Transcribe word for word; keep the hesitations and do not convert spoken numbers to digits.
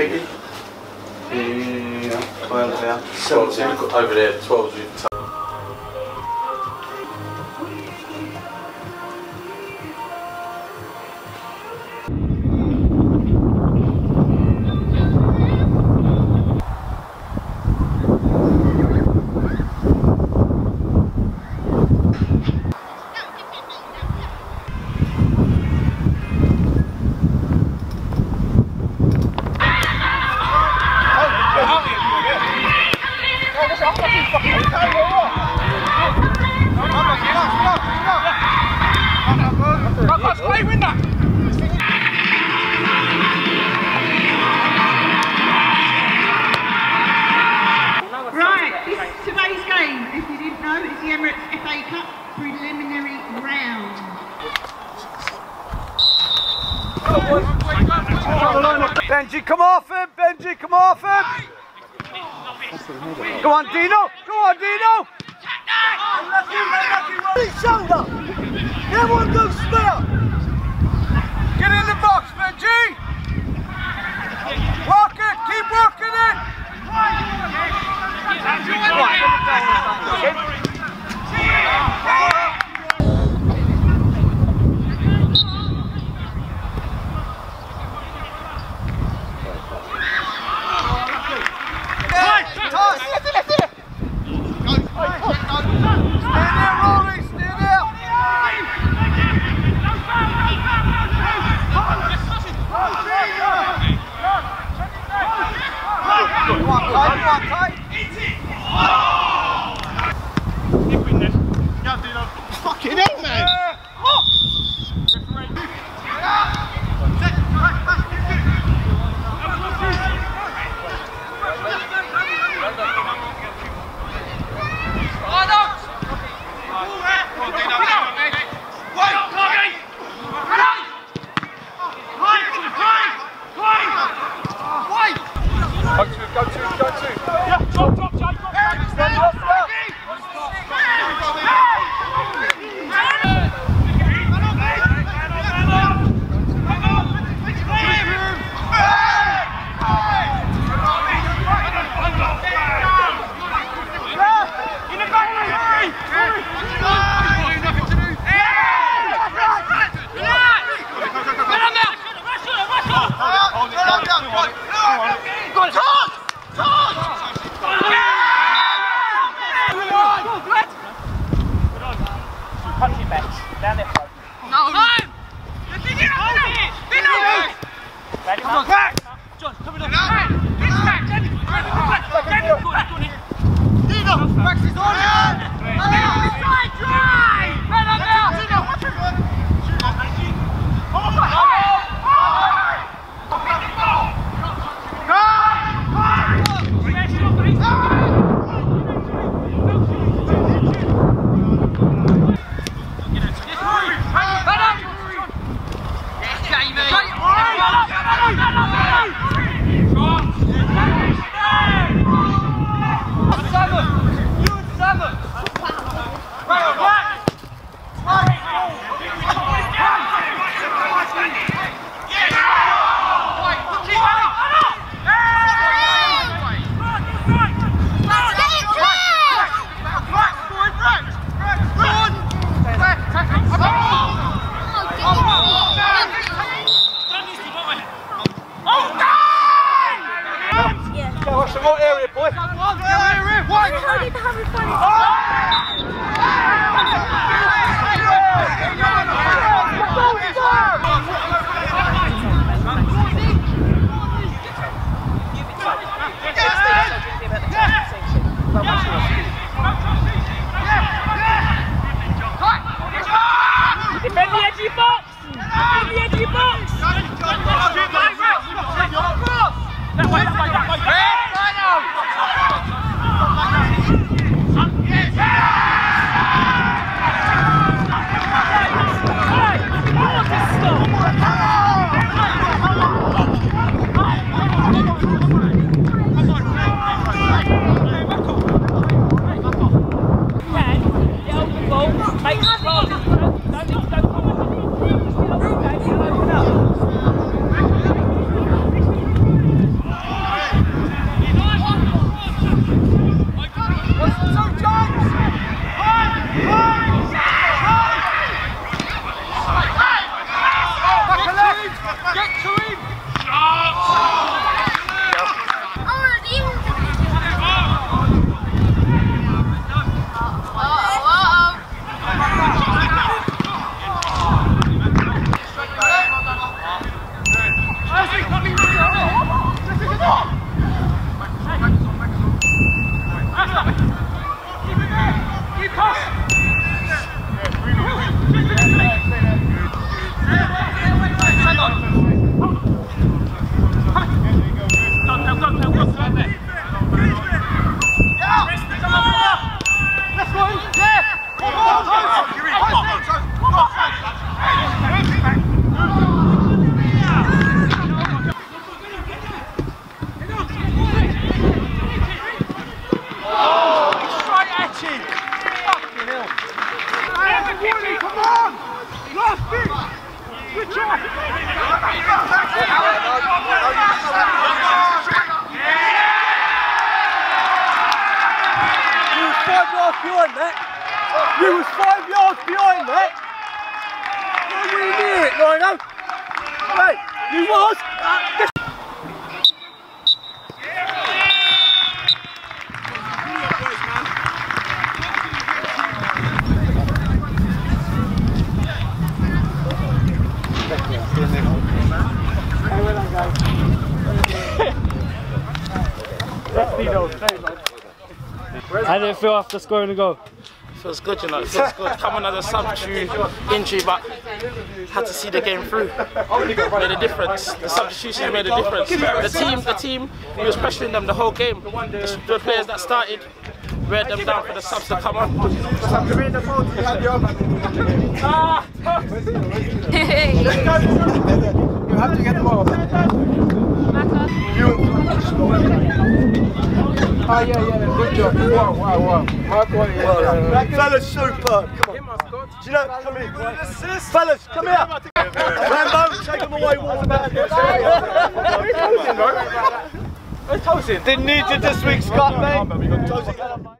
Piggy? Yeah, twelve there. twelve's in, over there, twelve's with Benji, come off him! Benji, come off him! Go on, Dino! Go on, Dino! Shoulder! Everyone go spare! Get in the box, Benji! Work it! Keep working it! Fucking hell, man! Go to, go to, go to. Yeah, drop, drop, Jake. Stand up, stand up. Down there, bro. No! No! Let's get it! Hold it! Get it! Ready, come on, back! John, come on. Get back! Get it! Get it! Dino! Max is on it! Side drive! Right on there! Dino! Come on, back! Go! behind that. You was five yards behind that. You're really near it, Rhino. Hey, you was. Uh, How did it feel after scoring a goal? Feels good, you know, it feels good. Come on as a substitute injury, but had to see the game through. Made a difference. The substitution made a difference. The team, the team, he was pressuring them the whole game. The, the players that started, read them down for the subs to come on. Ah! You have to get them off. Oh yeah, yeah, good job. Wow, wow, wow. High quality. Well, fellas, superb. Come on. Do you know, come here. Fellas, come here. Rambo, take them away. Where's Tosin? Didn't need you this week, Scott, mate.